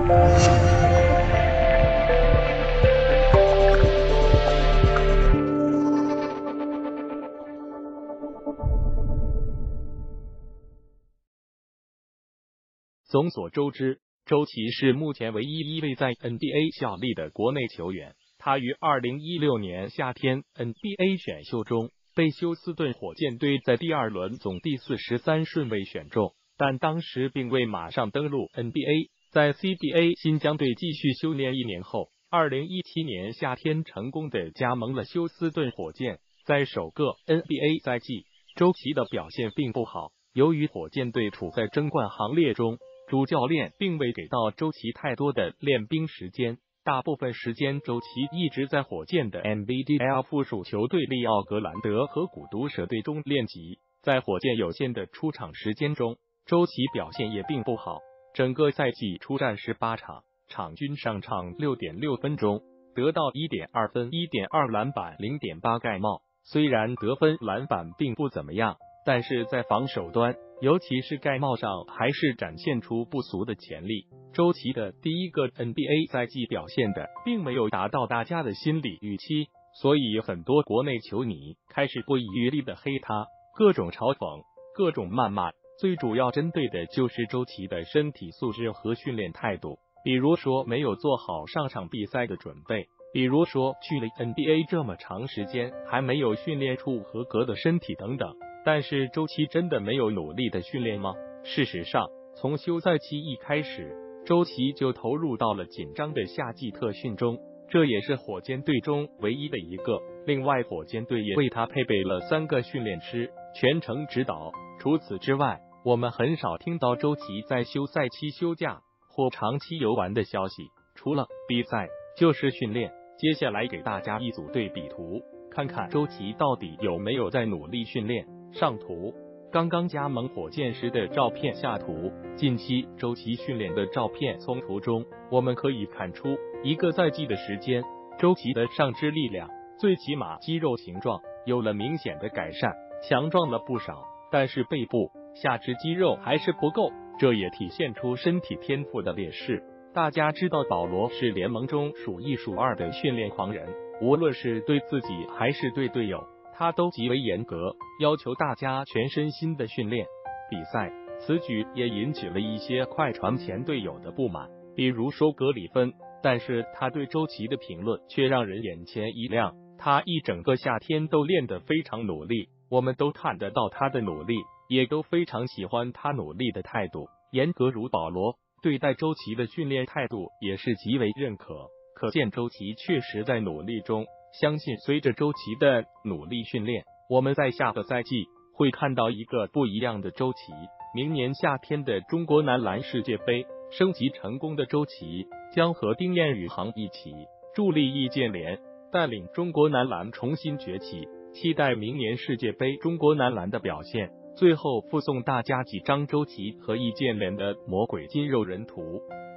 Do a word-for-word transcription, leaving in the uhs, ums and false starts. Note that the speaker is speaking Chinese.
众所周知，周琦是目前唯一一位在 N B A 效力的国内球员。他于二零一六年夏天 N B A 选秀中被休斯顿火箭队在第二轮总第四十三顺位选中，但当时并未马上登陆 N B A。在 C B A 新疆队继续修炼一年后，二零一七年夏天成功的加盟了休斯顿火箭。在首个 N B A 赛季，周琦的表现并不好，由于火箭队处在争冠行列中。主教练并未给到周琦太多的练兵时间，大部分时间周琦一直在火箭的 N B D L 附属球队利奥格兰德和古毒蛇队中练级。在火箭有限的出场时间中，周琦表现也并不好，整个赛季出战十八场，场均上场 六点六 分钟，得到 一点二 分、一点二 篮板、零点八 盖帽。虽然得分篮板并不怎么样，但是在防守端，尤其是盖帽上还是展现出不俗的潜力。周琦的第一个 N B A 赛季表现的并没有达到大家的心理预期，所以很多国内球迷开始不遗余力的黑他，各种嘲讽，各种谩骂，最主要针对的就是周琦的身体素质和训练态度，比如说没有做好上场比赛的准备，比如说去了 N B A 这么长时间还没有训练出合格的身体等等。但是周琦真的没有努力的训练吗？事实上，从休赛期一开始，周琦就投入到了紧张的夏季特训中，这也是火箭队中唯一的一个。另外，火箭队也为他配备了三个训练师，全程指导。除此之外，我们很少听到周琦在休赛期休假或长期游玩的消息，除了比赛就是训练。接下来给大家一组对比图，看看周琦到底有没有在努力训练。上图，刚刚加盟火箭时的照片。下图，近期周琦训练的照片。从图中我们可以看出，一个赛季的时间，周琦的上肢力量，最起码肌肉形状有了明显的改善，强壮了不少。但是背部、下肢肌肉还是不够，这也体现出身体天赋的劣势。大家知道保罗是联盟中数一数二的训练狂人，无论是对自己还是对队友，他都极为严格，要求大家全身心的训练比赛。此举也引起了一些快船前队友的不满，比如说格里芬。但是他对周琦的评论却让人眼前一亮，他一整个夏天都练得非常努力，我们都看得到他的努力，也都非常喜欢他努力的态度。严格如保罗，对待周琦的训练态度也是极为认可，可见周琦确实在努力中。相信随着周琦的努力训练，我们在下个赛季会看到一个不一样的周琦。明年夏天的中国男篮世界杯，升级成功的周琦将和丁彦雨航一起助力易建联，带领中国男篮重新崛起。期待明年世界杯中国男篮的表现。最后附送大家几张周琦和易建联的魔鬼肌肉人图。